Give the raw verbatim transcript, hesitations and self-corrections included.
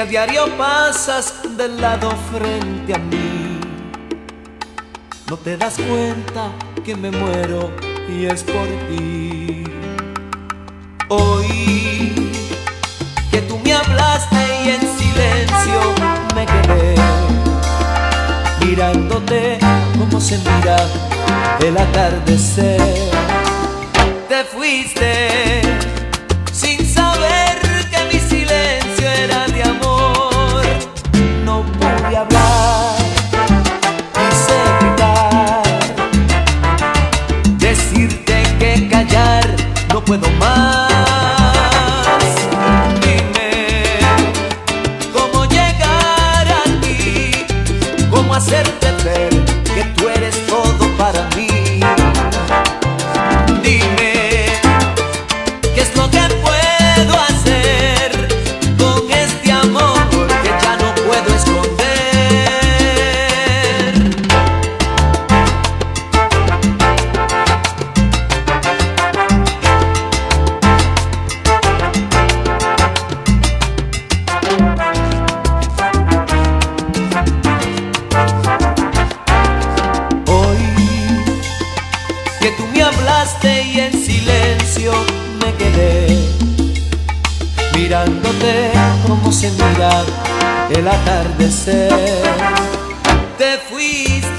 a diario pasas del lado frente a mí. No te das cuenta que me muero y es por ti. Oí que tú me hablaste y en silencio me quedé mirándote como se mira el atardecer. Te fuiste sin saber que mi silencio era de amor. No pude hablar, quise gritar, decirte que callar no puedo más. Dime cómo llegar a ti, cómo hacerte ver que tú eres todo para mí. Dime qué es lo que puedo hacer con este amor que ya no puedo esconder. Que tú me hablaste y en silencio me quedé mirándote como se mira el atardecer. Te fuiste